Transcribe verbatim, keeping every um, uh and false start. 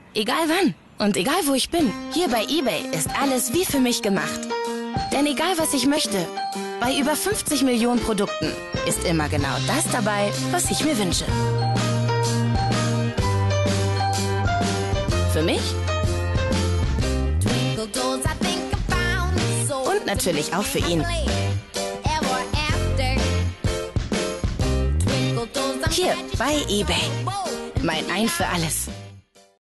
Egal wann und egal wo ich bin, hier bei eBay ist alles wie für mich gemacht. Denn egal was ich möchte, bei über fünfzig Millionen Produkten ist immer genau das dabei, was ich mir wünsche. Für mich und natürlich auch für ihn. Hier bei eBay. Mein Ein für alles.